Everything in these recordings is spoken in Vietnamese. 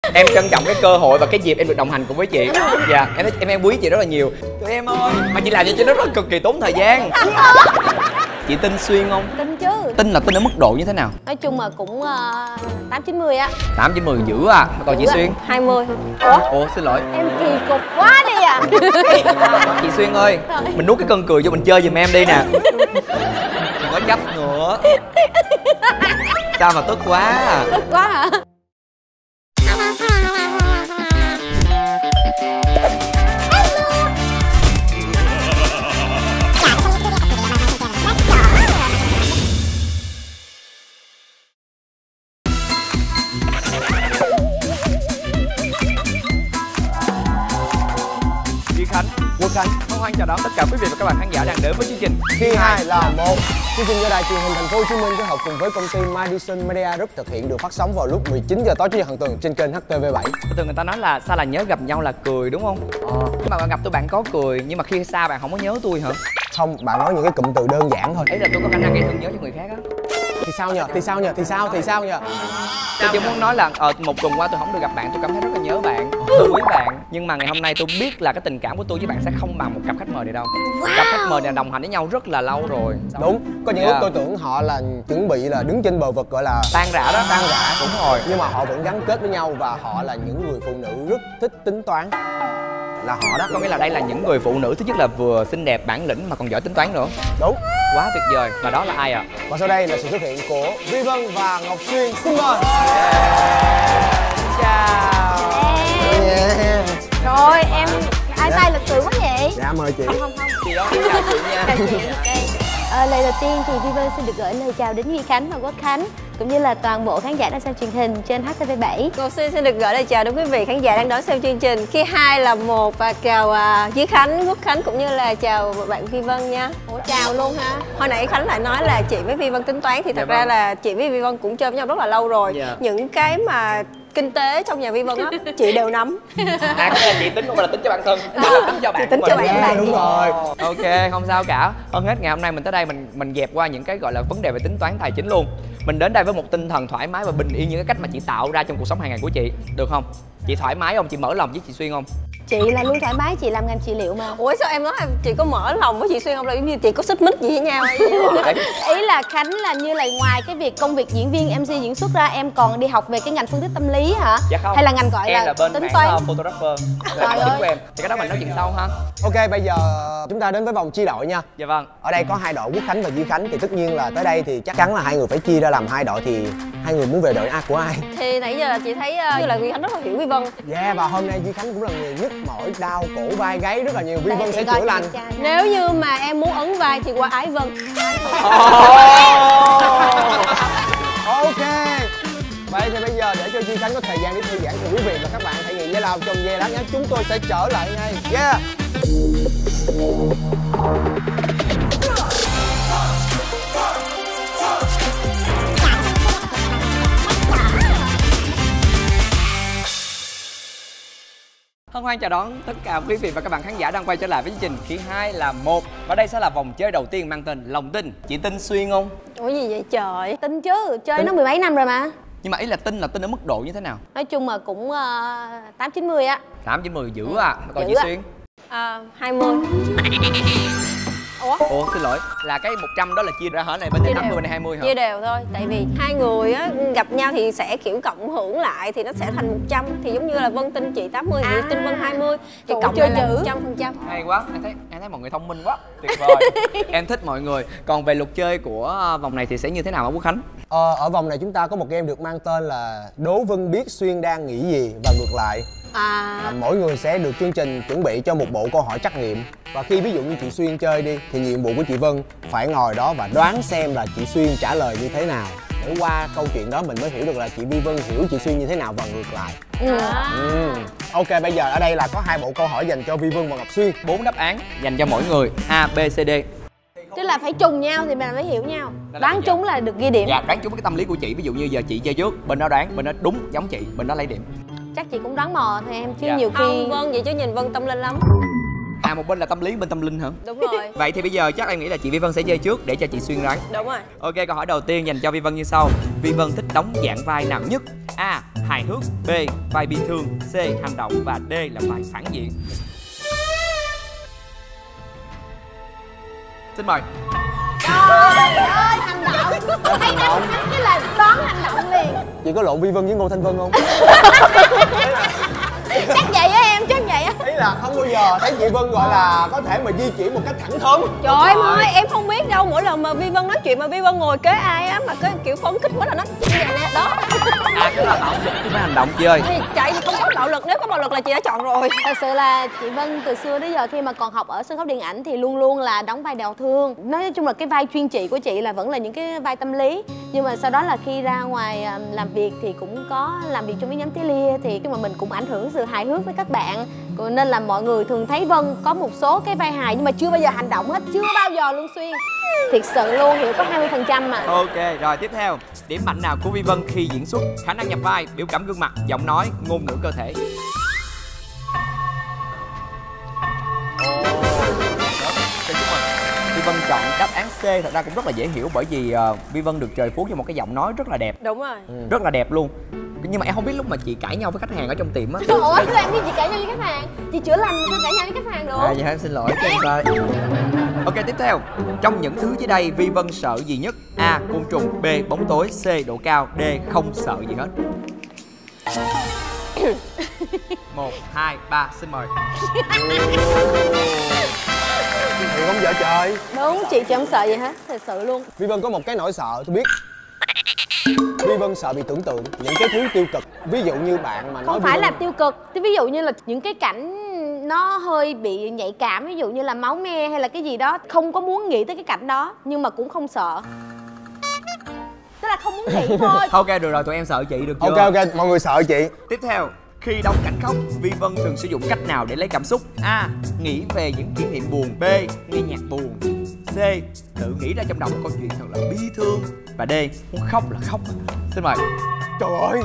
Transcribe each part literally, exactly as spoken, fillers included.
Em trân trọng cái cơ hội và cái dịp em được đồng hành cùng với chị. Dạ, em em em quý chị rất là nhiều. Tụi em ơi, mà chị làm cho chị rất là cực kỳ tốn thời gian. Chị tin Xuyên không? Tin chứ. Tin là tin ở mức độ như thế nào? Nói chung là cũng tám chín mươi á. Tám chín mươi dữ à. Còn chị Xuyên? hai mươi. Ủa? Ủa xin lỗi. Em kỳ cục quá đi à. Chị Xuyên ơi, mình nuốt cái cơn cười cho mình chơi giùm em đi nè. Đừng có chấp nữa. Sao mà tức quá? Tức quá hả? Quốc Khánh. Hân hoan chào đón tất cả quý vị và các bạn khán giả đang đến với chương trình Khi hai là một. Chương trình do đài truyền hình Thành phố Hồ Chí Minh phối hợp cùng với công ty Madison Media Group thực hiện, được phát sóng vào lúc mười chín giờ tối chủ nhật hàng tuần trên kênh H T V bảy. Thường người ta nói là sao là nhớ gặp nhau là cười đúng không? Ờ. Nhưng mà bạn gặp tôi bạn có cười, nhưng mà khi xa bạn không có nhớ tôi hả? Không, bạn nói những cái cụm từ đơn giản thôi. Ấy là tôi có khả năng gây thương nhớ cho người khác á. Thì sao nhờ? Thì sao nhờ? Thì sao? Thì sao nhờ? Tôi chỉ muốn nói là ờ, một tuần qua tôi không được gặp bạn, tôi cảm thấy rất là nhớ bạn, tôi quý bạn. Nhưng mà ngày hôm nay tôi biết là cái tình cảm của tôi với bạn sẽ không bằng một cặp khách mời này đâu. Cặp khách mời này đồng hành với nhau rất là lâu rồi. Đúng, có những Yeah. lúc tôi tưởng họ là chuẩn bị là đứng trên bờ vực gọi là tan rã đó. tan rã. Đúng rồi. Nhưng mà họ vẫn gắn kết với nhau và họ là những người phụ nữ rất thích tính toán. Là họ đó. Có nghĩa là đây là những người phụ nữ thứ nhất là vừa xinh đẹp, bản lĩnh mà còn giỏi tính toán nữa. Đúng. Quá tuyệt vời. Và đó là ai ạ? À? Và sau đây là sự xuất hiện của Vi Vân và Ngọc Xuyên. Xin mời. Chào. Yeah. Rồi em ai tay lịch sự quá vậy? Dạ mời chị. Không không không. Chị đó, chào chị nha. Chào chị. Okay. À, lời đầu tiên thì Vi Vân xin được gửi lời chào đến Duy Khánh và Quốc Khánh, cũng như là toàn bộ khán giả đang xem truyền hình trên H T V bảy. Ngọc Xuyên xin được gửi lời chào đến quý vị khán giả đang đón xem chương trình Khi hai là một, và chào uh, Duy Khánh, Quốc Khánh cũng như là chào bạn Vi Vân nha. Ủa chào luôn hả? Hồi nãy Khánh lại nói là chị với Vi Vân tính toán thì thật Dạ ra vâng. là chị với Vi Vân cũng chơi với nhau rất là lâu rồi. Dạ. Những cái mà kinh tế trong nhà Vi Vân á chị đều nắm. À, cái là chị tính không phải là tính cho bản thân, À, là tính cho bạn. tính của cho mình. bạn Yeah, là đúng gì? rồi. Ok, không sao cả. Hơn hết ngày hôm nay mình tới đây mình mình dẹp qua những cái gọi là vấn đề về tính toán tài chính luôn. Mình đến đây với một tinh thần thoải mái và bình yên, những cái cách mà chị tạo ra trong cuộc sống hàng ngày của chị, được không? Chị thoải mái không? Chị mở lòng với chị Xuyên không? Chị là luôn thoải mái, chị làm ngành trị liệu mà. Ủa sao em nói là chị có mở lòng với chị Xuyên không, là giống như chị có xích mích gì với nhau hay gì? Ý là Khánh là như là ngoài cái việc công việc diễn viên em xê diễn xuất ra, em còn đi học về cái ngành phân tích tâm lý hả? Dạ không. Hay là ngành gọi em là, là bên tính mảng toán? uh, photographer. Trời Là chính ơi. của em. Thì cái đó mình nói chuyện sau ha. Ok, bây giờ chúng ta đến với vòng chia đội nha. Dạ vâng. Ở đây có hai đội Quốc Khánh và Duy Khánh, thì tất nhiên là tới đây thì chắc chắn là hai người phải chia ra làm hai đội, thì hai người muốn về đội A của ai? Thì nãy giờ là chị thấy uh, như là Duy Khánh rất là hiểu Vi Vân. Yeah, và hôm nay Duy Khánh cũng là người nhức mỏi đau cổ vai gáy rất là nhiều. Vi Đây, Vân chị sẽ coi chữa lành. chị trai. Nếu như mà em muốn ấn vai thì qua Ái Vân. Ok. Vậy thì bây giờ để cho Duy Khánh có thời gian để thư giãn cùng quý vị và các bạn thể hiện giải lao trong giây lát nhé. Chúng tôi sẽ trở lại ngay. Yeah. Hân hoan chào đón tất cả quý vị và các bạn khán giả đang quay trở lại với chương trình Khi hai là một. Và đây sẽ là vòng chơi đầu tiên mang tên Lòng Tin. Chị tin Xuyên không? Ủa gì vậy trời? Tin chứ, chơi nó mười mấy năm rồi mà. Nhưng mà ý là tin là tin ở mức độ như thế nào? Nói chung là cũng tám chín mươi á. Tám chín mươi dữ à. Còn Dữ chị à. Xuyên? À, hai mươi. Ủa? Ủa xin lỗi, là cái một trăm đó là chia ra hả? Này bên này tám mươi, bên này hai mươi hả? Chia đều thôi, tại vì hai người á gặp nhau thì sẽ kiểu cộng hưởng lại thì nó sẽ thành một trăm, thì giống như là Vân tin chị tám mươi, chị tin Vân hai mươi thì Trời cộng chơi lại là dữ. một trăm phần trăm. Hay quá, em thấy em thấy mọi người thông minh quá, tuyệt vời. Em thích mọi người. Còn về luật chơi của vòng này thì sẽ như thế nào hả Quốc Khánh? Ờ, ở vòng này chúng ta có một game được mang tên là Đố Vân biết Xuyên đang nghĩ gì và ngược lại. À, À, mỗi người sẽ được chương trình chuẩn bị cho một bộ câu hỏi trắc nghiệm. Và khi ví dụ như chị Xuyên chơi đi thì nhiệm vụ của chị Vân phải ngồi đó và đoán xem là chị Xuyên trả lời như thế nào. Để qua câu chuyện đó mình mới hiểu được là chị Vi Vân hiểu chị Xuyên như thế nào và ngược lại. Ừ. Ừ. Ok, bây giờ ở đây là có hai bộ câu hỏi dành cho Vi Vân và Ngọc Xuyên. Bốn đáp án dành cho mỗi người A, B, C, D. Tức là phải trùng nhau thì mình mới hiểu nhau. Đó là Đoán bây giờ. trúng là được ghi điểm. Dạ, đoán trúng cái tâm lý của chị. Ví dụ như giờ chị chơi trước, bên đó đoán, bên đó đúng giống chị, bên đó lấy điểm. Chắc chị cũng đoán mò thôi em chứ Dạ. nhiều khi. không Vân vậy chứ nhìn Vân tâm linh lắm. À, một bên là tâm lý, bên tâm linh hả? Đúng rồi. Vậy thì bây giờ chắc em nghĩ là chị Vi Vân sẽ chơi trước để cho chị Xuyên đoán. Đúng rồi. Ok, câu hỏi đầu tiên dành cho Vi Vân như sau. Vi Vân thích đóng dạng vai nào nhất? A. hài hước, B vai bi thương, C hành động và D là vai phản diện. Xin mời. Trời ơi, hành động. Thấy anh Khánh cái là đoán hành động liền. Chị có lộn Vi Vân với Ngô Thanh Vân không? Chắc vậy á em, chắc vậy á. Ý là không bao giờ thấy chị Vân gọi là có thể mà di chuyển một cách thẳng thắn. Trời ơi em ơi, em không biết đâu. Mỗi lần mà Vi Vân nói chuyện mà Vi Vân ngồi kế ai á mà cái kiểu phấn khích quá là nó như vậy nè, đó. À, cái là bạo lực chứ phải hành động chị ơi. Thì chạy thì không có bạo lực, nếu có bạo lực là chị đã chọn rồi. Thật sự là chị Vân từ xưa đến giờ khi mà còn học ở sân khấu điện ảnh thì luôn luôn là đóng vai đào thương. Nói chung là cái vai chuyên trị của chị là vẫn là những cái vai tâm lý. Nhưng mà sau đó là khi ra ngoài làm việc thì cũng có làm việc trong cái nhóm Tí Lia, thì khi mà mình cũng ảnh hưởng sự hài hước với các bạn, nên là mọi người thường thấy Vân có một số cái vai hài nhưng mà chưa bao giờ hành động hết, chưa bao giờ luôn Xuyên. Thiệt sự luôn, hiểu có hai mươi phần trăm mà. Ok, rồi tiếp theo. Điểm mạnh nào của Vi Vân khi diễn xuất? Khả năng nhập vai, biểu cảm gương mặt, giọng nói, ngôn ngữ cơ thể. Vi Vân chọn đáp án C thật ra cũng rất là dễ hiểu, bởi vì uh, Vi Vân được trời phú cho một cái giọng nói rất là đẹp. Đúng rồi. Ừ. Rất là đẹp luôn. Nhưng mà em không biết lúc mà chị cãi nhau với khách hàng ở trong tiệm á. Ủa, cái làm gì chị cãi nhau với khách hàng? Chị chữa lành sao cãi nhau với khách hàng được? À, vậy hả? Em xin lỗi cho em coi. Ok, tiếp theo. Trong những thứ dưới đây, Vi Vân sợ gì nhất? A. Côn trùng, B. Bóng tối, C. Độ cao, D. Không sợ gì hết. Một, hai, ba, xin mời. Chị không vợ trời. Đúng, chị chị không sợ gì hết, thật sự luôn. Vi Vân có một cái nỗi sợ tôi biết. Vi Vân sợ bị tưởng tượng những cái thứ tiêu cực. Ví dụ như bạn mà nói không phải Vi Vân... là tiêu cực, ví dụ như là những cái cảnh nó hơi bị nhạy cảm, ví dụ như là máu me hay là cái gì đó, không có muốn nghĩ tới cái cảnh đó nhưng mà cũng không sợ. Tức là không muốn nghĩ thôi. Ok, được rồi, tụi em sợ chị được chưa? Ok ok, mọi người sợ chị. Tiếp theo, khi đóng cảnh khóc, Vi Vân thường sử dụng cách nào để lấy cảm xúc? A. Nghĩ về những kỷ niệm buồn. B. Nghe nhạc buồn. C. Tự nghĩ ra trong đầu một câu chuyện thật là bi thương. Và D. Muốn khóc là khóc. Xin mời. Trời ơi.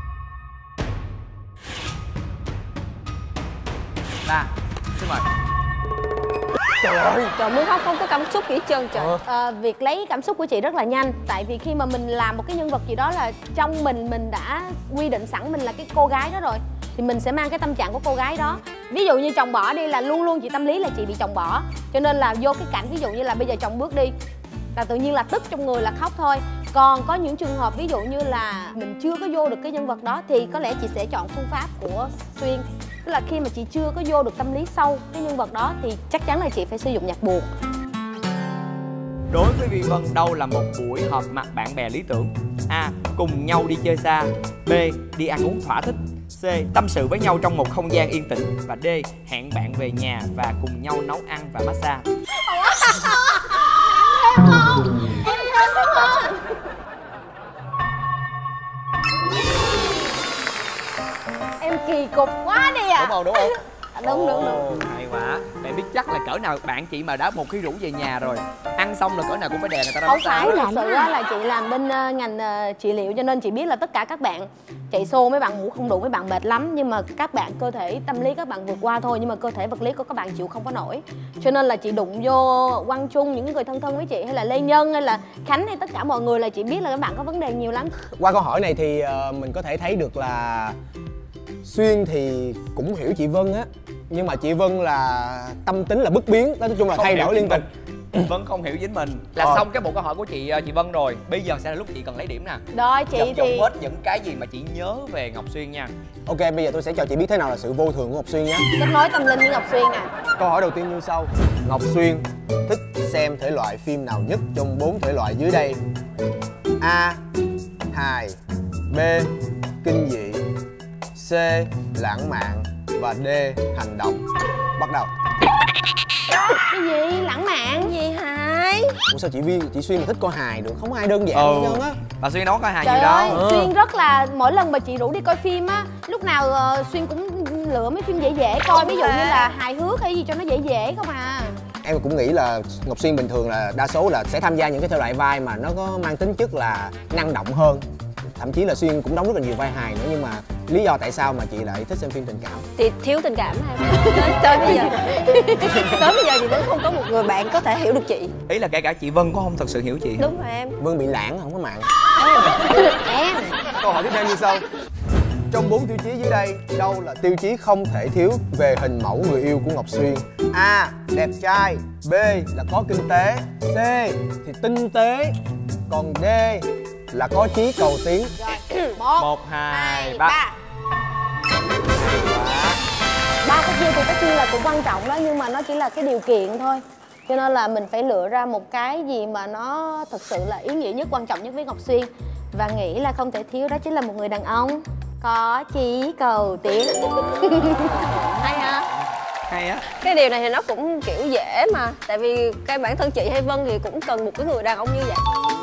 Ba. Xin mời. Trời ơi. Trời, muốn khóc không có cảm xúc gì hết trơn trời. Ờ. À, việc lấy cảm xúc của chị rất là nhanh. Tại vì khi mà mình làm một cái nhân vật gì đó là trong mình mình đã quy định sẵn mình là cái cô gái đó rồi, thì mình sẽ mang cái tâm trạng của cô gái đó. Ví dụ như chồng bỏ đi là luôn luôn chị tâm lý là chị bị chồng bỏ, cho nên là vô cái cảnh ví dụ như là bây giờ chồng bước đi là tự nhiên là tức trong người là khóc thôi. Còn có những trường hợp ví dụ như là mình chưa có vô được cái nhân vật đó thì có lẽ chị sẽ chọn phương pháp của Xuyên. Tức là khi mà chị chưa có vô được tâm lý sâu cái nhân vật đó thì chắc chắn là chị phải sử dụng nhạc buồn. Đối với Vi Vân, đâu là một buổi họp mặt bạn bè lý tưởng? A. Cùng nhau đi chơi xa. B. Đi ăn uống thỏa thích. C. Tâm sự với nhau trong một không gian yên tĩnh. Và D. Hẹn bạn về nhà và cùng nhau nấu ăn và massage. Em không, em thêm không? Em kỳ cục quá đi à. Đúng không, đúng không? Đúng đúng đúng. Hay quá. Để biết chắc là cỡ nào bạn chị mà đã một khi rủ về nhà rồi, ăn xong là cỡ nào cũng phải đè người ta ra Không massage. phải, thật sự á là chị làm bên uh, ngành uh, trị liệu cho nên chị biết là tất cả các bạn chạy xô, mấy bạn ngủ không đủ, mấy bạn mệt lắm, nhưng mà các bạn cơ thể tâm lý các bạn vượt qua thôi, nhưng mà cơ thể vật lý của các bạn chịu không có nổi. Cho nên là chị đụng vô Quang Trung, những người thân thân với chị hay là Lê Nhân hay là Khánh hay tất cả mọi người là chị biết là các bạn có vấn đề nhiều lắm. Qua câu hỏi này thì uh, mình có thể thấy được là Xuyên thì cũng hiểu chị Vân á, nhưng mà chị Vân là tâm tính là bất biến, nói chung là Không thay đổi liên tục. Vân không hiểu chính mình. Là Ờ. xong cái bộ câu hỏi của chị chị Vân rồi. Bây giờ sẽ là lúc chị cần lấy điểm nè. Rồi chị Dập thì dồn hết những cái gì mà chị nhớ về Ngọc Xuyên nha. Ok, bây giờ tôi sẽ cho chị biết thế nào là sự vô thường của Ngọc Xuyên nhé. kết nối tâm linh với Ngọc Xuyên nè. Câu hỏi đầu tiên như sau. Ngọc Xuyên thích xem thể loại phim nào nhất trong bốn thể loại dưới đây? A. Hài. B. Kinh dị. C. Lãng mạn. Và D. Hành động. Bắt đầu. Cái gì lãng mạn? Cái gì hài? Ủa sao chị Vi, chị Xuyên mà thích coi hài được? Không ai đơn giản Ừ. hết trơn á. Bà Xuyên đâu có coi hài Trời gì ơi, đâu. Xuyên rất là, mỗi lần mà chị rủ đi coi phim á, lúc nào uh, Xuyên cũng lựa mấy phim dễ dễ coi, ví dụ như là hài hước hay gì cho nó dễ dễ không à. Em cũng nghĩ là Ngọc Xuyên bình thường là đa số là sẽ tham gia những cái thể loại vai mà nó có mang tính chất là năng động hơn. Thậm chí là Xuyên cũng đóng rất là nhiều vai hài nữa, nhưng mà lý do tại sao mà chị lại thích xem phim tình cảm? Thì thiếu tình cảm em. Tới, tới bây giờ tới bây giờ thì vẫn không có một người bạn có thể hiểu được chị. Ý là kể cả chị Vân cũng không thật sự hiểu chị. Đúng rồi em. Vân bị lãng không có mạng. Em Câu hỏi tiếp theo như sau. trong bốn tiêu chí dưới đây, đâu là tiêu chí không thể thiếu về hình mẫu người yêu của Ngọc Xuyên? A. Đẹp trai. B. Là có kinh tế. C. Thì tinh tế. Còn D. Là có chí cầu tiến. Một, Một, hai, hai, ba. ba. Ba cái kia thì tất nhiên là cũng quan trọng đó, nhưng mà nó chỉ là cái điều kiện thôi. Cho nên là mình phải lựa ra một cái gì mà nó thực sự là ý nghĩa nhất, quan trọng nhất với Ngọc Xuyên. Và nghĩ là không thể thiếu đó chính là một người đàn ông có chí cầu tiến. Hay hả? Hay á. Cái điều này thì nó cũng kiểu dễ mà. Tại vì cái bản thân chị hay Vân thì cũng cần một cái người đàn ông như vậy.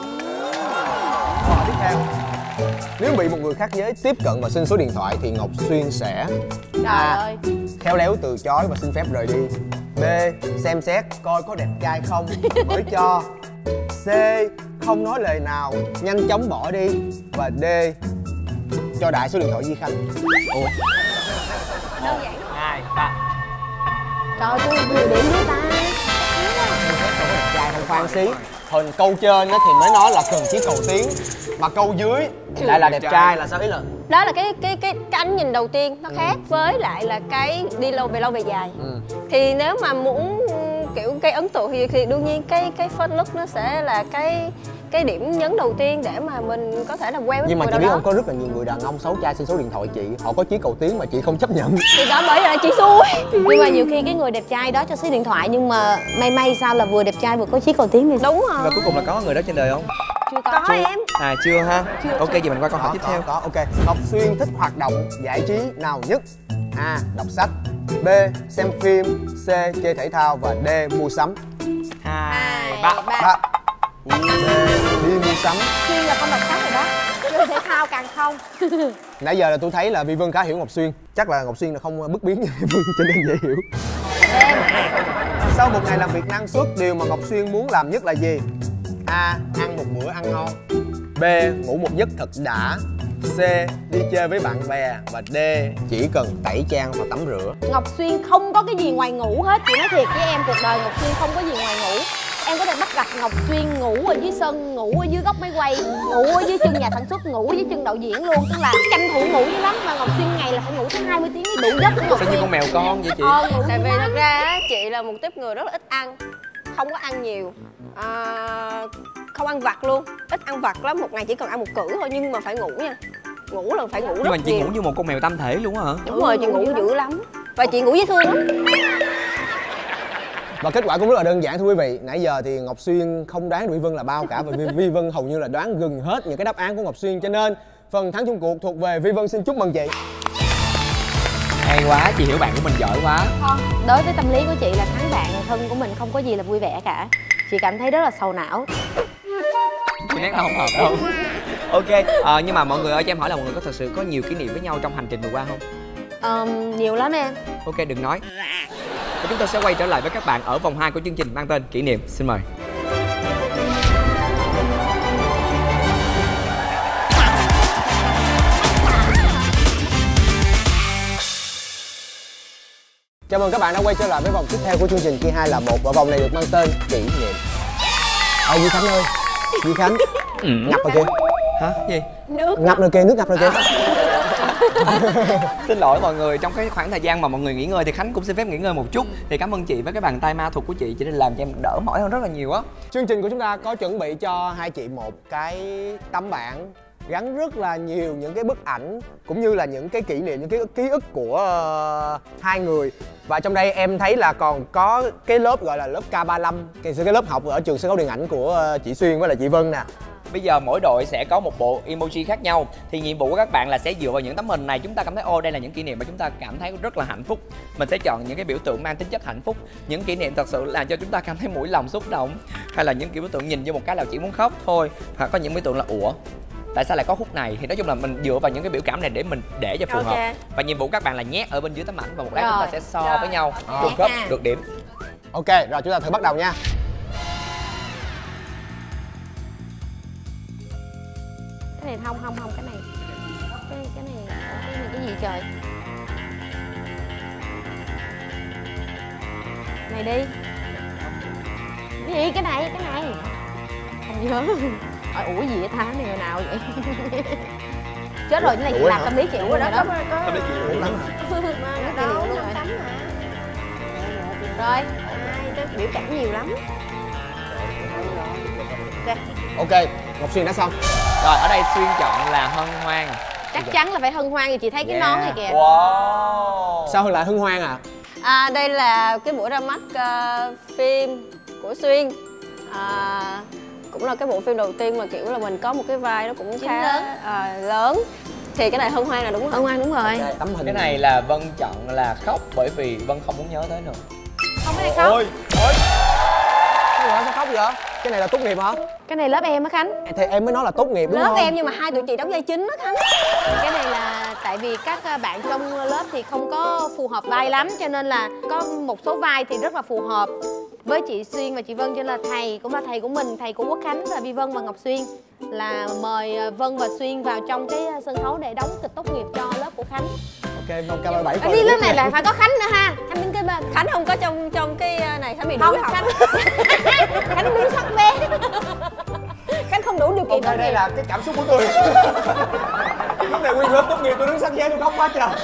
Câu hỏi tiếp theo. Nếu bị một người khác giới tiếp cận và xin số điện thoại thì Ngọc Xuyên sẽ Trời A. ơi. Khéo léo từ chối và xin phép rời đi. B. Xem xét coi có đẹp trai không mới cho. C. Không nói lời nào, nhanh chóng bỏ đi. Và D. Cho đại số điện thoại Di Khanh. Ủa? Đơn giản. Hai, ba. Trời ơi, nhiều điểm với ta. Không có đẹp trai không, khoan xí. Hồi câu trên đó thì mới nói là cần chí cầu tiến, mà câu dưới lại là đẹp trai, là sao ý là? Đó là cái cái cái cái ánh nhìn đầu tiên nó khác với lại là cái đi lâu về lâu về dài. Ừ. Thì nếu mà muốn kiểu cái ấn tượng thì, thì đương nhiên cái cái first look nó sẽ là cái cái điểm nhấn đầu tiên để mà mình có thể làm quen với Nhưng mà người chị đó biết đó. không, có rất là nhiều người đàn ông xấu trai xin số điện thoại chị, họ có chí cầu tiến mà chị không chấp nhận. Thì đó bởi vì là chị xui. Nhưng mà nhiều khi cái người đẹp trai đó cho số điện thoại, nhưng mà may may sao là vừa đẹp trai vừa có chí cầu tiến thì Đúng rồi. Và cuối cùng là có người đó trên đời không? chưa có. Có em. À chưa ha. Ok, vậy mình qua câu hỏi Có, tiếp có, theo. có, ok. Ngọc Xuyên thích hoạt động giải trí nào nhất? A. Đọc sách. B. Xem phim. C. Chơi thể thao. Và D. Mua sắm. Hai, ba. Ba. D. Đi mua sắm. Xuyên là con đọc sách rồi đó. Chơi thể thao càng không. Nãy giờ là tôi thấy là Vi Vân khá hiểu Ngọc Xuyên. Chắc là Ngọc Xuyên là không bất biến như Vi Vân cho nên dễ hiểu. Sau một ngày làm việc năng suất, điều mà Ngọc Xuyên muốn làm nhất là gì? A. Ăn một bữa ăn ngon. B. Ngủ một giấc thật đã. C. Đi chơi với bạn bè. Và D. Chỉ cần tẩy trang và tắm rửa. Ngọc Xuyên không có cái gì ngoài ngủ hết. Chị nói thiệt với em, cuộc đời Ngọc Xuyên không có gì ngoài ngủ. Em có thể bắt gặp Ngọc Xuyên ngủ ở dưới sân, ngủ ở dưới góc máy quay, ngủ ở dưới chân nhà sản xuất, ngủ ở dưới chân đạo diễn luôn. Tức là tranh thủ ngủ dữ lắm. Mà Ngọc Xuyên ngày là phải ngủ tới hai mươi tiếng mới đủ giấc của Ngọc Sao như Xuyên. con mèo con vậy chị? Ờ, ngủ Tại dữ vì lắm. thật ra á, chị là một tiếp người rất là ít ăn, không có ăn nhiều, à, không ăn vặt luôn, ít ăn vặt lắm, một ngày chỉ cần ăn một cữ thôi, nhưng mà phải ngủ nha, ngủ là phải ngủ Nhưng rất mà chị nhiều. ngủ như một con mèo tam thể luôn á hả? Đúng rồi, chị ngủ dữ lắm và chị ngủ dễ thương lắm. Và kết quả cũng rất là đơn giản thưa quý vị. Nãy giờ thì Ngọc Xuyên không đoán được Vi Vân là bao cả. Và Vi, Vi Vân hầu như là đoán gần hết những cái đáp án của Ngọc Xuyên. Cho nên phần thắng chung cuộc thuộc về Vi Vân. Xin chúc mừng chị. Hay quá, chị hiểu bạn của mình giỏi quá. Không, đối với tâm lý của chị là thắng bạn thân của mình không có gì là vui vẻ cả. Chị cảm thấy rất là sầu não. Chị nét không hợp đâu. Ok, à, nhưng mà mọi người ơi, cho em hỏi là mọi người có thật sự có nhiều kỷ niệm với nhau trong hành trình vừa qua không? Um, nhiều lắm em. Ok, đừng nói. Và chúng tôi sẽ quay trở lại với các bạn ở vòng hai của chương trình mang tên Kỷ niệm. Xin mời. Chào mừng các bạn đã quay trở lại với vòng tiếp theo của chương trình chia hai là một. Và vòng này được mang tên Kỷ niệm. Ôi Duy Khánh ơi, Duy Khánh, Ừ. ngập rồi kìa. Hả? Gì? Nước. Ngập rồi kìa, nước ngập rồi kìa. Xin lỗi mọi người, trong cái khoảng thời gian mà mọi người nghỉ ngơi thì Khánh cũng xin phép nghỉ ngơi một chút. Thì cảm ơn chị với cái bàn tay ma thuật của chị, chị đã làm cho em đỡ mỏi hơn rất là nhiều á. Chương trình của chúng ta có chuẩn bị cho hai chị một cái tấm bảng gắn rất là nhiều những cái bức ảnh cũng như là những cái kỷ niệm, những cái ký ức của uh, hai người. Và trong đây em thấy là còn có cái lớp gọi là lớp K ba mươi lăm, cái cái lớp học ở trường sân khấu điện ảnh của uh, chị Xuyên với lại chị Vân nè. Bây giờ mỗi đội sẽ có một bộ emoji khác nhau. Thì nhiệm vụ của các bạn là sẽ dựa vào những tấm hình này, chúng ta cảm thấy ô đây là những kỷ niệm mà chúng ta cảm thấy rất là hạnh phúc. Mình sẽ chọn những cái biểu tượng mang tính chất hạnh phúc, những kỷ niệm thật sự làm cho chúng ta cảm thấy mũi lòng xúc động, hay là những kiểu biểu tượng nhìn vô một cái là chỉ muốn khóc thôi, hoặc có những biểu tượng là ủa tại sao lại có khúc này. Thì nói chung là mình dựa vào những cái biểu cảm này để mình để cho phù Ok. hợp. Và nhiệm vụ các bạn là nhét ở bên dưới tấm ảnh và một lát Rồi. chúng ta sẽ so Rồi. với nhau, Ok. được cấp Ha. được điểm. Ok, rồi chúng ta thử bắt đầu nha. Cái này không, không, không, cái này. Cái, cái này, cái này cái gì trời? Này đi. Cái gì? Cái này, cái này. Không nhớ. Ôi, ủa gì vậy ta? Cái này hồi nào vậy? chết rồi, cái này chị làm tâm lý chịu rồi đó. Tâm lý chịu lắm. Cái liệu luôn rồi. Rồi. Biểu cảm nhiều lắm. Ok, Ngọc Xuyên đã xong. Rồi ở đây Xuyên chọn là hân hoan. Chắc chắn là phải hân hoan, thì chị thấy cái Yeah. nón này kìa. Wow. Sao lại hân hoan à? À, đây là cái buổi ra mắt uh, phim của Xuyên. À, cũng là cái bộ phim đầu tiên mà kiểu là mình có một cái vai nó cũng Chính khá lớn. à, lớn. Thì cái này hân hoan là đúng rồi. Hân hoan đúng rồi. Tấm hình Cái này là Vân chọn là khóc bởi vì Vân không muốn nhớ tới nữa. Không cái này khóc. Ôi, ôi. Sao vậy? Sao khóc vậy? Cái này là tốt nghiệp hả? Cái này lớp em á Khánh. Thì em mới nói là tốt nghiệp đúng Lớp không? em nhưng mà hai tụi chị đóng vai chính đó Khánh. Cái này là tại vì các bạn trong lớp thì không có phù hợp vai lắm, cho nên là có một số vai thì rất là phù hợp với chị Xuyên và chị Vân, cho nên là thầy cũng là thầy của mình, thầy của Quốc Khánh là Vi Vân và Ngọc Xuyên là mời Vân và Xuyên vào trong cái sân khấu để đóng kịch tốt nghiệp cho lớp của Khánh. Ok, Vân ca ba bảy. Ở đi lớp này là phải có Khánh nữa ha. Anh bên cái bên. Khánh không có trong trong cái này, Khánh bị Không, đuổi học. Khánh Khánh đứng sắc vé. Khánh không đủ điều kiện. Ok, đây là cái cảm xúc của tôi. Lúc này nguyên lớp tốt nghiệp tôi đứng sát ghế tôi khóc quá trời.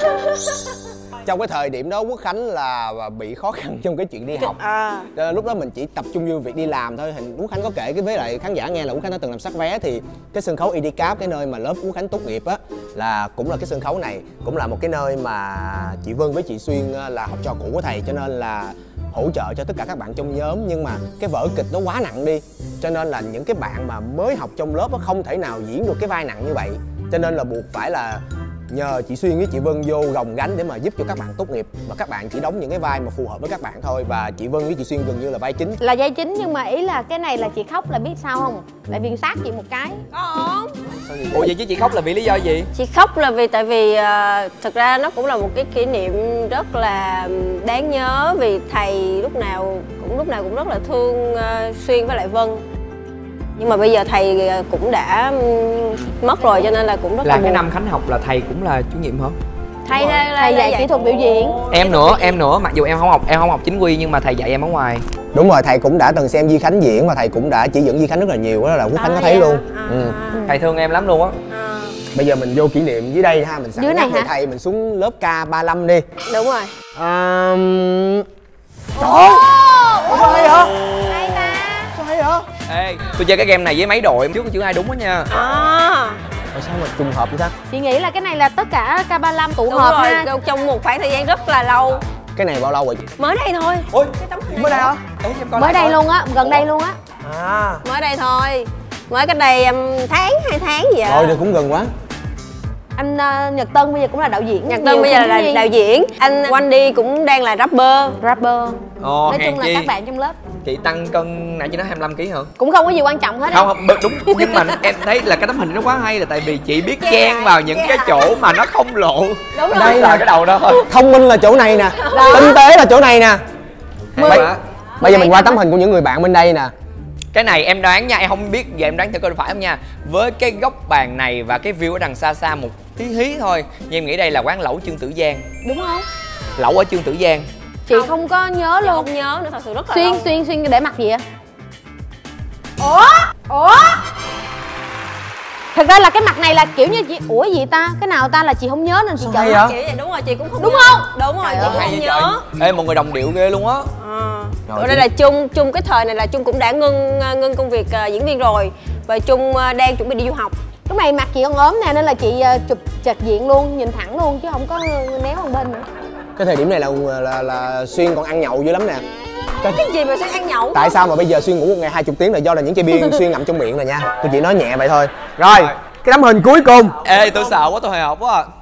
Trong cái thời điểm đó Quốc Khánh là bị khó khăn trong cái chuyện đi học. À. Cho nên lúc đó mình chỉ tập trung vô việc đi làm thôi. Hình Quốc Khánh có kể cái với lại khán giả nghe là Quốc Khánh đã từng làm sắc vé, thì cái sân khấu i đê cap, cái nơi mà lớp Quốc Khánh tốt nghiệp á, là cũng là cái sân khấu này, cũng là một cái nơi mà chị Vân với chị Xuyên là học trò cũ của thầy, cho nên là hỗ trợ cho tất cả các bạn trong nhóm. Nhưng mà cái vở kịch nó quá nặng đi, cho nên là những cái bạn mà mới học trong lớp không thể nào diễn được cái vai nặng như vậy, cho nên là buộc phải là nhờ chị Xuyên với chị Vân vô gồng gánh để mà giúp cho các bạn tốt nghiệp, và các bạn chỉ đóng những cái vai mà phù hợp với các bạn thôi, và chị Vân với chị Xuyên gần như là vai chính. Là vai chính, nhưng mà ý là cái này là chị khóc là biết sao không? Tại vì sát chị một cái. Có. Ủa vậy chứ chị khóc là vì lý do gì? Chị khóc là vì tại vì uh, thực ra nó cũng là một cái kỷ niệm rất là đáng nhớ, vì thầy lúc nào cũng lúc nào cũng rất là thương uh, Xuyên với lại Vân. Nhưng mà bây giờ thầy cũng đã mất rồi, cho nên là cũng rất là, Là buồn. cái năm Khánh học là thầy cũng là chủ nhiệm hả? Thầy là, là, Thầy là dạy kỹ thuật biểu diễn. Em nữa, em nữa, mặc dù em không học em không học chính quy nhưng mà thầy dạy em ở ngoài. Đúng rồi, thầy cũng đã từng xem Di Khánh diễn và thầy cũng đã chỉ dẫn Di Khánh rất là nhiều, đó là Quốc Khánh À, có thấy dạ. luôn. À, Ừ. à, Thầy thương em lắm luôn á. à. Bây giờ mình vô kỷ niệm dưới đây ha, mình sẵn Dưới nhắc này về hả? thầy, mình xuống lớp K ba mươi lăm đi. Đúng rồi. Um... Trời ơi! Sao hay hả? Hay ta. Sao hay hả? Ê, tôi chơi cái game này với mấy đội em trước có chữ hai đúng đó nha. À. Ủa sao mà trùng hợp vậy ta? Chị nghĩ là cái này là tất cả K ba mươi lăm tụ Đúng hợp rồi, ha. trong một khoảng thời gian rất là lâu. Cái này bao lâu rồi chị? Mới đây thôi. Ôi, Cái tấm hình Mới đây hả? Ê, em coi Mới lại đây coi. luôn á, gần đây luôn á. À. Mới đây thôi. Mới cách đây um, tháng, hai tháng gì vậy? Rồi thì cũng gần quá. Anh uh, Nhật Tân bây giờ cũng là đạo diễn. Nhật nhiều Tân bây giờ phim là riêng. đạo diễn. Anh Wendy cũng đang là rapper. Rapper. Ồ, Nói hèn chung là chi. các bạn trong lớp Chị tăng cân nãy chị nói hai mươi lăm ký hả? cũng không có gì quan trọng hết á. Không, không, đúng, nhưng mà em thấy là cái tấm hình nó quá hay là tại vì chị biết Che chen lại, vào những che cái lại. chỗ mà nó không lộ. Đúng rồi. Đây Là là cái đầu đó thôi. thông minh là chỗ này nè, tinh tế là chỗ này nè. Hay Bây, quá. bây giờ mình qua tấm hình của những người bạn bên đây nè. Cái này em đoán nha, em không biết giờ em đoán thử coi phải không nha. Với cái góc bàn này và cái view ở đằng xa xa một tí hí thôi, nhưng em nghĩ đây là quán lẩu Trương Tử Giang. Đúng không? Lẩu ở Trương Tử Giang. Chị không có nhớ luôn. Không nhớ nữa, thật sự rất là Xuyên lâu. xuyên xuyên để mặt gì ạ? Ủa? Ủa? Thật ra là cái mặt này là kiểu như chị ủa gì ta? Cái nào ta là chị không nhớ nên chị Sao chọn. hay vậy? Chị vậy đúng rồi, chị cũng không Đúng nhớ. không? Đúng rồi, Trời chị ơi. cũng Hay không vậy nhớ. trời. Ê, một người đồng điệu ghê luôn á. À. Rồi, Ở chị- đây là Trung, Trung cái thời này là Trung cũng đã ngưng ngưng công việc uh, diễn viên rồi. Và Trung uh, đang chuẩn bị đi du học. Lúc này mặt chị còn ốm nè nên là chị uh, chụp chật diện luôn, nhìn thẳng luôn chứ không có néo một bên nữa. Cái thời điểm này là là, là Xuyên còn ăn nhậu dữ lắm nè. Cái, Cái gì mà sẽ ăn nhậu? tại sao mà bây giờ Xuyên ngủ một ngày hai mươi tiếng là do là những chai bia Xuyên ngậm trong miệng rồi nha. Tôi chỉ nói nhẹ vậy thôi. Rồi, cái tấm hình cuối cùng. Ê, tôi sợ quá, tôi hồi hộp quá à.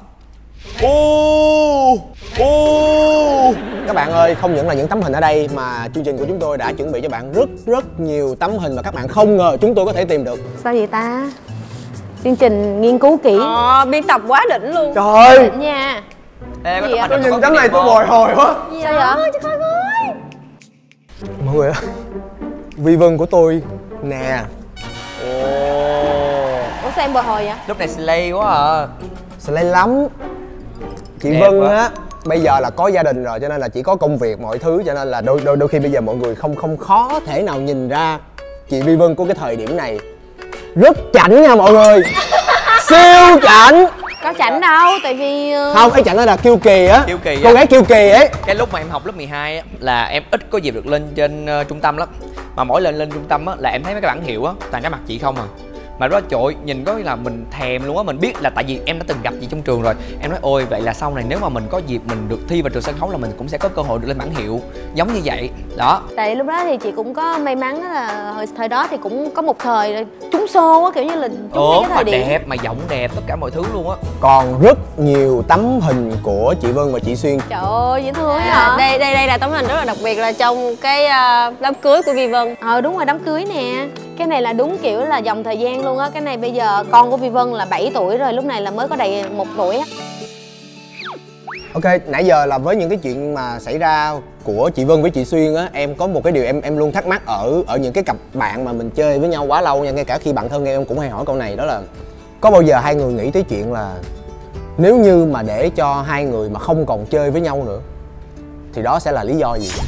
Ô, ô. Các bạn ơi, không những là những tấm hình ở đây mà chương trình của chúng tôi đã chuẩn bị cho bạn rất rất nhiều tấm hình mà các bạn không ngờ chúng tôi có thể tìm được. Sao vậy ta? Chương trình nghiên cứu kỹ. Ờ, biên tập quá đỉnh luôn. Trời ơi, Đỉnh nha. Ê, có Gì tấm ạ? hình tôi có nhìn kỷ tấm niệm này tôi không? bồi hồi quá. Sao vậy? Cho coi coi. Mọi người ơi, Vi Vân của tôi nè. Ồ. Ủa sao em bồi hồi vậy? Lúc này slay quá à. Slay lắm. Chị Đẹp Vân quá. á, bây giờ là có gia đình rồi cho nên là chỉ có công việc mọi thứ, cho nên là đôi đôi đôi khi bây giờ mọi người không không khó thể nào nhìn ra chị Vi Vân của cái thời điểm này rất chảnh nha mọi người. Siêu chảnh. Có chảnh đâu, tại vì Không, ấy chảnh là kiêu kỳ á. Kiêu kỳ Cô á. gái kiêu kỳ ấy. Cái lúc mà em học lớp mười hai á là em ít có dịp được lên trên uh, trung tâm lắm. Mà mỗi lần lên trung tâm á là em thấy mấy cái bảng hiệu á toàn cái mặt chị không à. Mà đó trời ơi, nhìn có là mình thèm luôn á. Mình biết là tại vì em đã từng gặp chị trong trường rồi. Em nói ôi vậy là sau này nếu mà mình có dịp mình được thi vào trường sân khấu là mình cũng sẽ có cơ hội được lên bảng hiệu giống như vậy đó. Tại lúc đó thì chị cũng có may mắn là hồi thời đó thì cũng có một thời trúng show á, kiểu như là trúng Ồ, cái mà thời điểm đẹp, mà giọng đẹp, tất cả mọi thứ luôn á. Còn rất nhiều tấm hình của chị Vân và chị Xuyên. Trời ơi dễ thương ấy À, hả? đây đây đây là tấm hình rất là đặc biệt là trong cái uh, đám cưới của Vi Vân. Ờ đúng rồi, đám cưới nè. Cái này là đúng kiểu là dòng thời gian luôn á. Cái này bây giờ con của Vi Vân là bảy tuổi rồi, lúc này là mới có đầy một tuổi á. Ok, nãy giờ là với những cái chuyện mà xảy ra của chị Vân với chị Xuyên á, em có một cái điều em em luôn thắc mắc ở ở những cái cặp bạn mà mình chơi với nhau quá lâu nha, ngay cả khi bạn thân em em cũng hay hỏi câu này, đó là có bao giờ hai người nghĩ tới chuyện là nếu như mà để cho hai người mà không còn chơi với nhau nữa thì đó sẽ là lý do gì?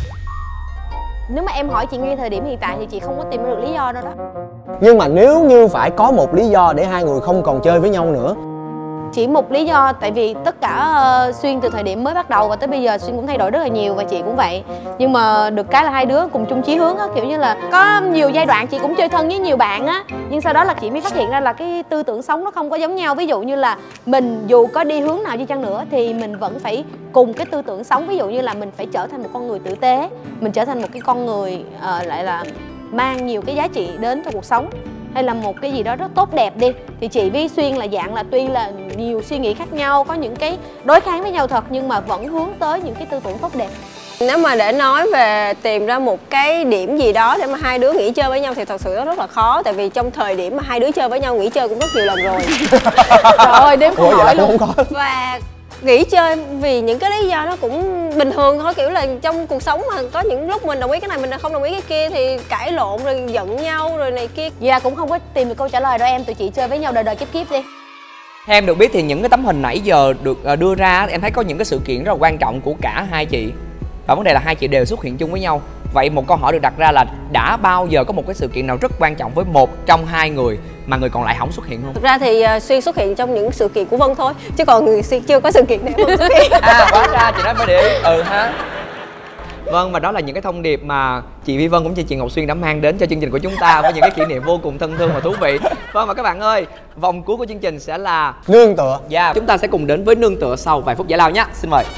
Nếu mà em hỏi chị ngay thời điểm hiện tại thì chị không có tìm ra được lý do đâu đó. Nhưng mà nếu như phải có một lý do để hai người không còn chơi với nhau nữa. Chỉ một lý do, tại vì tất cả uh, Xuyên từ thời điểm mới bắt đầu và tới bây giờ Xuyên cũng thay đổi rất là nhiều và chị cũng vậy. Nhưng mà được cái là hai đứa cùng chung chí hướng á, kiểu như là có nhiều giai đoạn chị cũng chơi thân với nhiều bạn á, nhưng sau đó là chị mới phát hiện ra là cái tư tưởng sống nó không có giống nhau. Ví dụ như là mình dù có đi hướng nào đi chăng nữa thì mình vẫn phải cùng cái tư tưởng sống. Ví dụ như là mình phải trở thành một con người tử tế, mình trở thành một cái con người uh, lại là mang nhiều cái giá trị đến cho cuộc sống, hay là một cái gì đó rất tốt đẹp đi. Thì chị với Xuyên là dạng là tuy là nhiều suy nghĩ khác nhau, có những cái đối kháng với nhau thật, nhưng mà vẫn hướng tới những cái tư tưởng tốt đẹp. Nếu mà để nói về tìm ra một cái điểm gì đó để mà hai đứa nghỉ chơi với nhau thì thật sự nó rất là khó. Tại vì trong thời điểm mà hai đứa chơi với nhau nghỉ chơi cũng rất nhiều lần rồi. Trời ơi đếm không nổi luôn. Không có. Và nghỉ chơi vì những cái lý do nó cũng bình thường thôi, kiểu là trong cuộc sống mà có những lúc mình đồng ý cái này mình không đồng ý cái kia thì cãi lộn rồi giận nhau rồi này kia. Dạ cũng không có tìm được câu trả lời đâu em, tụi chị chơi với nhau đời đời kiếp kiếp đi. Theo em được biết thì những cái tấm hình nãy giờ được đưa ra, em thấy có những cái sự kiện rất là quan trọng của cả hai chị. Và vấn đề là hai chị đều xuất hiện chung với nhau. Vậy một câu hỏi được đặt ra là đã bao giờ có một cái sự kiện nào rất quan trọng với một trong hai người mà người còn lại không xuất hiện không? Thực ra thì uh, Xuyên xuất hiện trong những sự kiện của Vân thôi, chứ còn người Xuyên chưa có sự kiện nào Vân xuất hiện. À hóa ra chị nói mới để ý. Ừ ha. Vâng, và đó là những cái thông điệp mà chị Vi Vân cũng như chị Ngọc Xuyên đã mang đến cho chương trình của chúng ta với những cái kỷ niệm vô cùng thân thương và thú vị. Vâng, và các bạn ơi, vòng cuối của chương trình sẽ là Nương tựa. Dạ, yeah, chúng ta sẽ cùng đến với nương tựa sau vài phút giải lao nhé. Xin mời.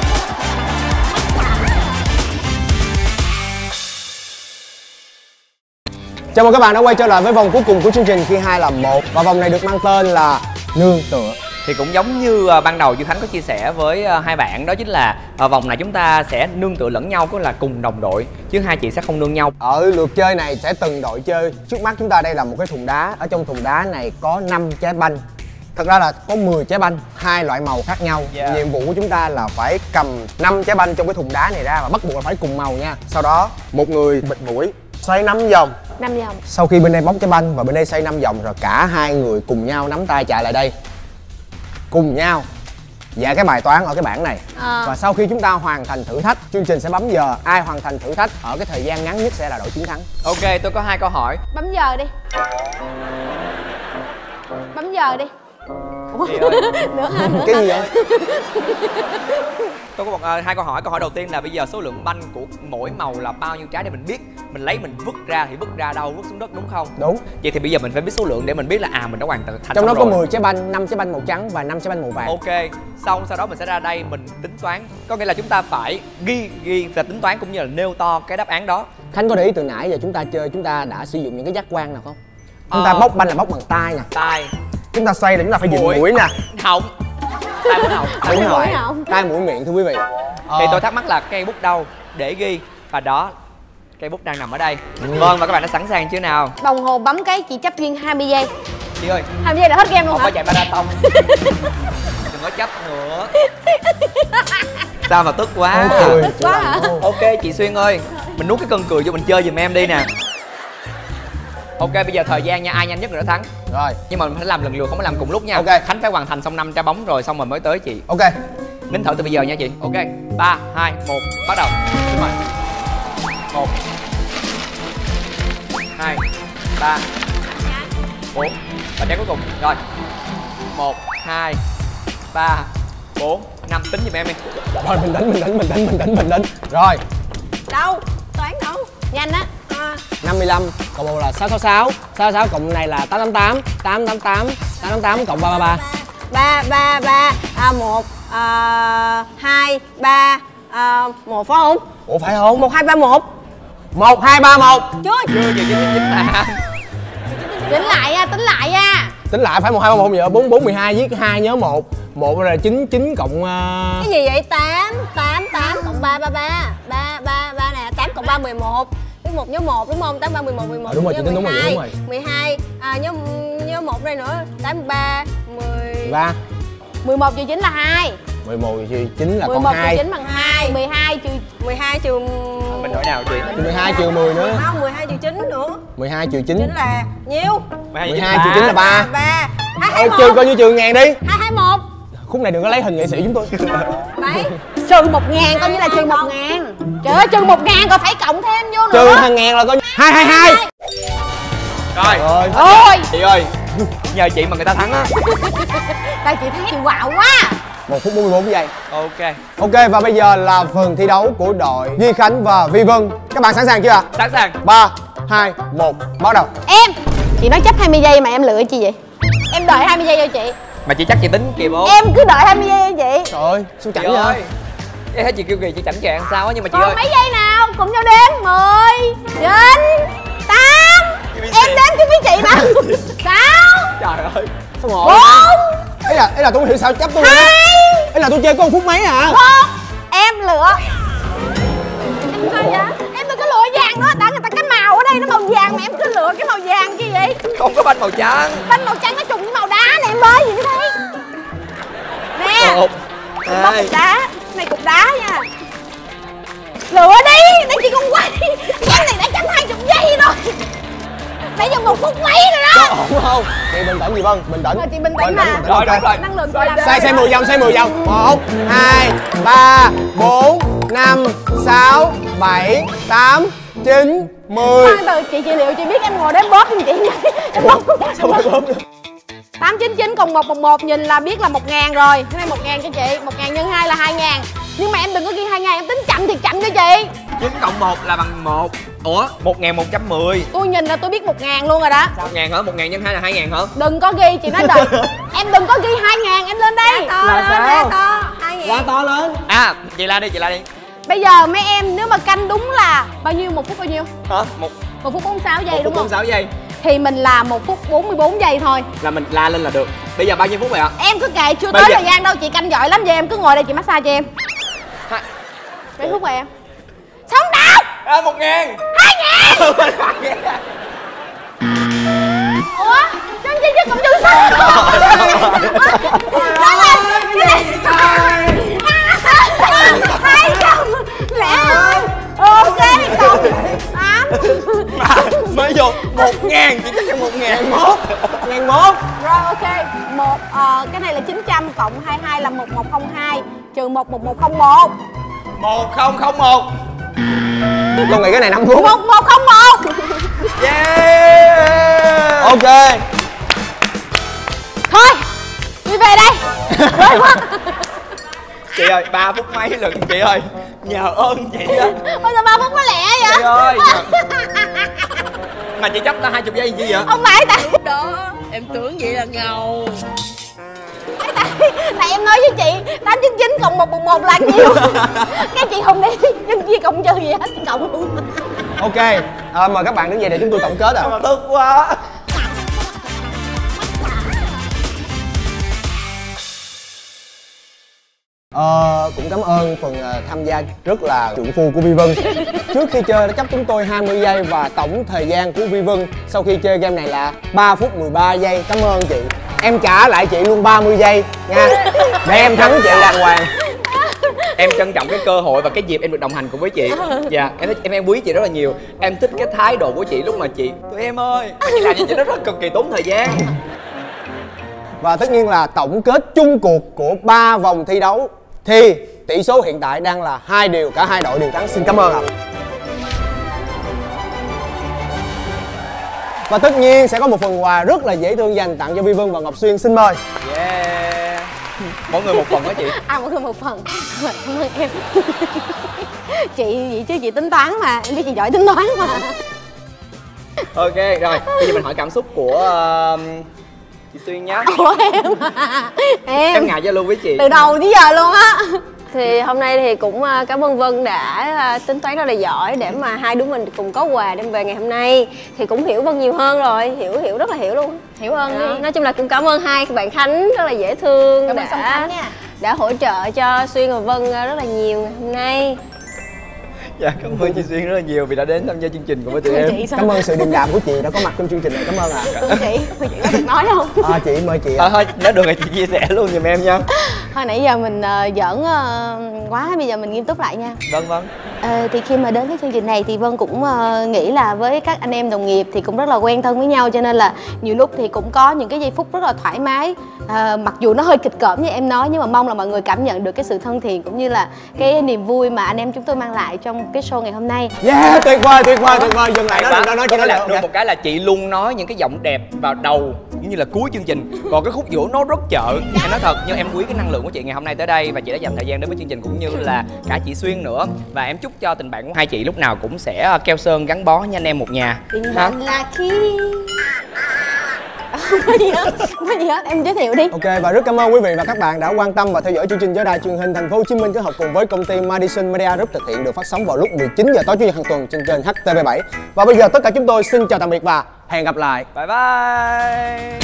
Chào mừng các bạn đã quay trở lại với vòng cuối cùng của chương trình khi hai là một, và vòng này được mang tên là nương tựa. Thì cũng giống như uh, ban đầu Duy Khánh có chia sẻ với uh, hai bạn, đó chính là uh, vòng này chúng ta sẽ nương tựa lẫn nhau, có là cùng đồng đội, chứ hai chị sẽ không nương nhau. Ở lượt chơi này sẽ từng đội chơi. Trước mắt chúng ta đây là một cái thùng đá. Ở trong thùng đá này có năm trái banh. Thật ra là có mười trái banh, hai loại màu khác nhau. Yeah. Nhiệm vụ của chúng ta là phải cầm năm trái banh trong cái thùng đá này ra, và bắt buộc là phải cùng màu nha. Sau đó một người bịt mũi xoay năm vòng. Năm vòng. Sau khi bên đây bóng trái banh và bên đây xoay năm vòng rồi, cả hai người cùng nhau nắm tay chạy lại đây, cùng nhau vẽ cái bài toán ở cái bảng này. À. Và sau khi chúng ta hoàn thành thử thách, chương trình sẽ bấm giờ. Ai hoàn thành thử thách ở cái thời gian ngắn nhất sẽ là đội chiến thắng. Ok, tôi có hai câu hỏi. Bấm giờ đi. Bấm giờ đi. Ủa? Nữa ha, nữa Cái ha. gì vậy? Tôi có một uh, hai câu hỏi. Câu hỏi đầu tiên là bây giờ số lượng banh của mỗi màu là bao nhiêu trái để mình biết mình lấy mình vứt ra thì vứt ra đâu, vứt xuống đất đúng không? Đúng. Vậy thì bây giờ mình phải biết số lượng để mình biết là à mình đã hoàn thành Trong đó có rồi. mười trái banh, năm trái banh màu trắng và năm trái banh màu vàng. Ok, xong sau đó mình sẽ ra đây mình tính toán. Có nghĩa là chúng ta phải ghi ghi và tính toán cũng như là nêu to cái đáp án đó. Khánh có để ý từ nãy giờ chúng ta chơi, chúng ta đã sử dụng những cái giác quan nào không? Chúng Ờ. ta bóc banh là bóc bằng tay nè. Tai, Chúng ta xoay là chúng ta phải dịnh Mũi. mũi nè. họng, tai mũi họng. Tai Đúng mũi họng. rồi. họng. Tai mũi miệng thưa quý vị. Thì Ờ, tôi thắc mắc là cây bút đâu để ghi, và đó cây bút đang nằm ở đây. Vâng, và các bạn đã sẵn sàng chưa nào? Đồng hồ bấm cái chị chấp duyên hai mươi giây. Chị ơi, hai mươi giây là hết game luôn không hả? có chạy marathon. Đừng có chấp nữa. Sao mà tức quá. Ôi cười. Quá hả? Ok chị Xuyên ơi, mình nuốt cái cơn cười vô mình chơi giùm em đi nè. Ok, bây giờ thời gian nha, ai nhanh nhất người đó thắng. Rồi, Nhưng mà mình phải làm lần lượt, không có làm cùng lúc nha. Ok. Khánh phải hoàn thành xong năm trái bóng rồi xong rồi mới tới chị. ok. Nín thở từ bây giờ nha chị. Ok, ba, hai, một, bắt đầu. Xin mời. Một, hai, ba, bốn. Và trái cuối cùng. Rồi. Một, hai, ba, bốn, năm. Tính giùm em đi. Rồi mình tính, mình tính, mình tính, mình tính, mình tính. Rồi. Đâu? Toán đâu? Nhanh á. À. năm mươi lăm cộng một là sáu sáu sáu, sáu sáu sáu cộng này là tám tám tám, tám tám tám, tám tám tám cộng ba ba ba. ba ba ba à, một à, hai ba à, một phải không? Ủa phải không? Một hai ba một. Một hai ba một. Chưa. Chưa giờ chín chín tám. Tính lại nha, tính lại nha. Tính lại phải một hai ba một không vậy? bốn bốn mười hai viết hai nhớ một. Một là chín chín cộng uh... Cái gì vậy? tám tám tám cộng ba ba ba. ba ba ba nè, tám cộng ba mười một. Viết một nhớ một đúng không? tám ba mười một mười một. À, đúng rồi, chị tính đúng rồi, đúng rồi. mười hai à, nhớ nhớ một đây nữa. tám ba mười ba. mười một trừ chín là hai. mười một trừ chín là mười còn một trừ hai. chín bằng hai. mười hai trừ mười hai trừ Mình đổi nào chị? mười hai trừ mười nữa. không, mười hai trừ chín nữa. mười hai trừ chín. Chín là nhiêu? mười hai trừ chín là ba. ba. Ôi trừ coi như trừ ngàn đi. hai hai một. Khúc này đừng có lấy hình nghệ sĩ chúng tôi. bảy. Trừ một ngàn coi như là trừ một ngàn. Trời ơi, trừ một ngàn còn phải cộng thêm vô nữa. Trừ hàng ngàn là coi hai hai hai. Rồi. Rồi. Ôi, Chị ơi, nhờ chị mà người ta thắng á. tại chị thấy chị quạo quá. một phút bốn mươi bốn giây. Ok. Ok và bây giờ là phần thi đấu của đội Duy Khánh và Vi Vân. Các bạn sẵn sàng chưa ạ? Sẵn sàng. ba, hai, một, bắt đầu. Em, chị nói chấp hai mươi giây mà em lựa chi vậy? Em đợi hai mươi giây cho chị. Mà chị chắc chị tính kịp không? Em cứ đợi hai mươi giây cho chị. Trời ơi, sao Chị chảnh vậy? ơi, em thấy chị kêu kìa chị chảnh chạng sao á, nhưng mà chị Còn ơi. mấy giây nào? Cùng nhau đếm. Mười, chín, tám. Em đếm chứ với chị mà. Sáu. Trời ơi. Sao ngộ? Bốn. Ấy là, ấy là tôi không hiểu sao chấp tôi. Hai. Ấy là tôi chơi có một phút mấy à? Một. Em lựa. Em sao vậy? Em đừng có lựa vàng nữa, đã người ta cái màu ở đây nó màu vàng mà em cứ lựa cái màu vàng chi vậy? Không có banh màu trắng. Banh màu trắng nó trùng với màu đá này em ơi, gì mới thấy. Nè. Một, Bóc hai. cục đá, này cục đá nha. Lựa đi, đây chị con quay. Em này đã chấm hai chục giây rồi. Nãy giờ một phút mấy rồi đó. Có ổn không? Chị bình tĩnh gì Vân, bình tĩnh. Rồi chị bình tĩnh mà. Rồi, rồi, rồi. Năng lượng chị làm. Xoay xoay mười vòng, xoay mười vòng. một, hai, ba, bốn, năm, sáu, bảy, tám, chín, mười. Từ từ chị chị liệu chị biết em ngồi đếm bóp nhưng chị nhảy. Em bóp. Sao mà bóp được? tám chín chín cộng một bằng một nhìn là biết là một ngàn rồi. Cái này một ngàn cho chị, một ngàn nhân hai là hai ngàn. Nhưng mà em đừng có ghi hai ngàn, em tính chậm thì chậm cho chị. chín cộng một là bằng một. Ủa, một nghìn một trăm mười. Tôi nhìn là tôi biết một ngàn luôn rồi đó. một ngàn hả? một ngàn nhân hai là hai ngàn hả? Đừng có ghi, chị nói đừng. Em đừng có ghi hai ngàn, em lên đây. To Là lên, sao? ra to. Hai ngàn. Quá to lên. À, chị la đi, chị la đi. Bây giờ mấy em nếu mà canh đúng là bao nhiêu, một phút bao nhiêu? Hả? Một, Một phút bốn mươi sáu giây một đúng phút không? bốn sáu giây. Thì mình làm một phút bốn mươi bốn giây thôi. Là mình la lên là được. Bây giờ bao nhiêu phút vậy ạ? Em cứ kệ, chưa Bây tới giờ- thời gian đâu, chị canh giỏi lắm. Giờ em cứ ngồi đây chị massage cho em. Hai- Mấy phút rồi em? Xong đâu? À, một ngàn. Hai ngàn. Ủa? Chân chi chứ cộng trừ sao? Đó là cái này. Hai trăm. Lẹ ơi. Ok, cộng tám. Mới vô một ngàn, chị chắc chắn một ngàn một. Ngàn một. Rồi ok. Một ờ, cái này là chín trăm cộng hai mươi hai là một một không hai trừ một một một không một. Một không không một. Tôi nghĩ cái này năm phút. một một không một. Yeah. Ok. Thôi, đi về đây. Rồi quá. Chị ơi, ba phút mấy lần chị ơi. Nhờ ơn chị á. Ôi sao ba phút nó lẹ vậy? Chị ơi. Mà chị chấp ta hai mươi giây gì vậy? Không phải tại Đó, em tưởng vậy là ngầu. tại, tại, tại em nói với chị tám chín chín cộng một một một là nhiêu. Cái chị không đi nhân chia cộng trừ gì hết, cộng luôn. Ok. À, mời các bạn đứng dậy để chúng tôi tổng kết ạ. Mà tức quá. Ờ, cũng cảm ơn phần uh, tham gia rất là trượng phu của Vi Vân. Trước khi chơi đã chấp chúng tôi hai mươi giây và tổng thời gian của Vi Vân sau khi chơi game này là ba phút mười ba giây. Cảm ơn chị. Em trả lại chị luôn ba mươi giây nha. Để em thắng chị đàng hoàng. Em trân trọng cái cơ hội và cái dịp em được đồng hành cùng với chị. Dạ, em thấy em em quý chị rất là nhiều. Em thích cái thái độ của chị lúc mà chị tụi em ơi, chị làm như chị rất là cực kỳ tốn thời gian. Và tất nhiên là tổng kết chung cuộc của ba vòng thi đấu thì tỷ số hiện tại đang là hai đều, cả hai đội đều thắng. Xin cảm ơn ạ. Và tất nhiên sẽ có một phần quà rất là dễ thương dành tặng cho Vi Vân và Ngọc Xuyên. Xin mời. Yeah. Mỗi người một phần đó chị. À, mỗi người một phần. Rồi, cảm ơn em. Chị vậy chứ chị tính toán mà, em biết chị giỏi tính toán mà. Ok, rồi, bây giờ mình hỏi cảm xúc của uh, chị Xuyên nhé. Ủa em à? Em Em ngại giao lưu với chị. từ đầu tới giờ luôn á. Thì hôm nay thì cũng uh, cảm ơn Vân đã uh, tính toán rất là giỏi để mà hai đứa mình cùng có quà đem về ngày hôm nay. Thì cũng hiểu Vân nhiều hơn rồi, hiểu hiểu rất là hiểu luôn. Hiểu ơn Đó. đi. Nói chung là cũng cảm ơn hai các bạn Khánh rất là dễ thương. Cảm ơn Song đã Khánh nha. đã hỗ trợ cho Xuyên và Vân uh, rất là nhiều ngày hôm nay. Dạ, cảm ơn chị Xuyên rất là nhiều vì đã đến tham gia chương trình cùng với tụi em. Chị sao? Cảm ơn sự điềm đạm của chị đã có mặt trong chương trình này. Cảm ơn ạ. Thưa chị, thưa chị có được nói không? À, chị mời chị ạ. À, thôi, nếu được thì chị chia sẻ luôn giùm em nha. Thôi nãy giờ mình uh, giỡn uh, quá, bây giờ mình nghiêm túc lại nha. Vâng vâng. Ờ, thì khi mà đến với chương trình này thì Vân cũng uh, nghĩ là với các anh em đồng nghiệp thì cũng rất là quen thân với nhau, cho nên là nhiều lúc thì cũng có những cái giây phút rất là thoải mái. Uh, mặc dù nó hơi kịch cỡm như em nói, nhưng mà mong là mọi người cảm nhận được cái sự thân thiện cũng như là cái niềm vui mà anh em chúng tôi mang lại trong cái show ngày hôm nay. Yeah, tuyệt vời, tuyệt vời, tuyệt vời. Dừng lại đó, Hay đừng quá. nói Có chị nói là được. được Ok. một cái là chị luôn nói những cái giọng đẹp vào đầu cũng như là cuối chương trình, còn cái khúc giữa nó rất chợ. Em nói thật, nhưng em quý cái năng lượng của chị ngày hôm nay tới đây và chị đã dành thời gian đến với chương trình cũng như là cả chị Xuyên nữa, và em chúc cho tình bạn của hai chị lúc nào cũng sẽ keo sơn gắn bó như anh em một nhà. Tình Ha? bạn là khi không có gì hết, không có gì hết, em giới thiệu đi. Ok, và rất cảm ơn quý vị và các bạn đã quan tâm và theo dõi chương trình do Đài Truyền hình Thành phố Hồ Chí Minh kết hợp cùng với công ty Madison Media Group thực hiện, được phát sóng vào lúc mười chín giờ tối chủ nhật hàng tuần trên kênh H T V bảy. Và bây giờ tất cả chúng tôi xin chào tạm biệt và hẹn gặp lại. Bye bye.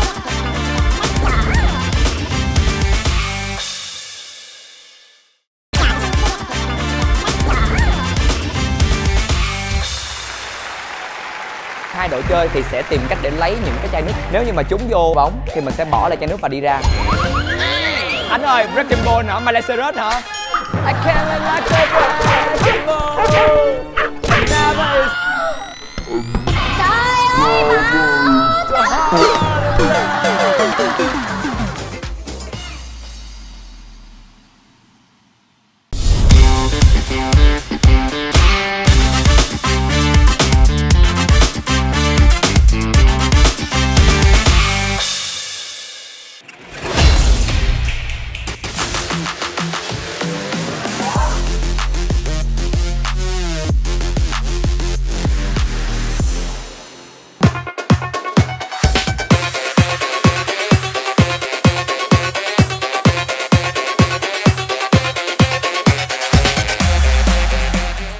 Hai đội chơi thì sẽ tìm cách để lấy những cái chai nước. Nếu như mà trúng vô bóng thì mình sẽ bỏ lại chai nước và đi ra. Anh ơi, Wrecking Ball hả? Malaysia hả? Ok.